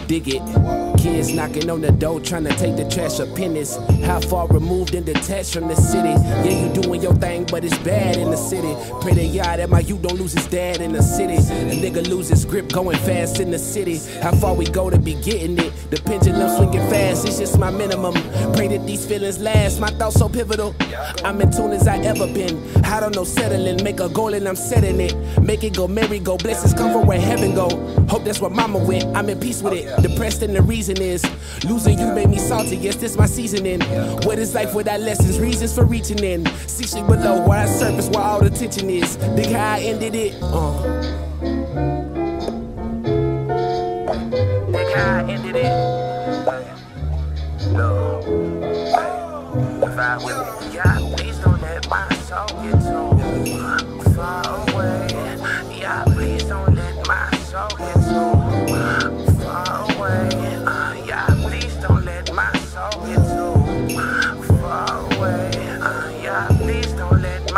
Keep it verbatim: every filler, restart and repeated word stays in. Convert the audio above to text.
dig it. Kids knocking on the door trying to take the trash or pennies. How far removed and detached from the city? Yeah, you doing your thing, but it's bad in the city. Pray to God that my youth don't lose his dad in the city. A nigga lose his grip going fast in the city. How far we go to be getting it? The pendulum swinging fast, it's just my minimum. Pray that these feelings last, my thoughts so pivotal. I'm in tune as I ever been. I don't know settling, make a goal and I'm setting it. Make it go merry go, blessings come from where heaven go. Hope that's where mama went, I'm in peace with it. Depressed and the reason is losing you made me salty, yes this my seasoning. What is life without lessons, reasons for reaching in. Six feet below where I surface, where all the tension is. Think how I ended it, uh. Think how I ended it. No, if I would, yeah, please don't let my soul get too far away. Yeah, please don't let my soul get too far away. Uh, yeah, please don't let my soul get too far away. Uh, yeah, please don't let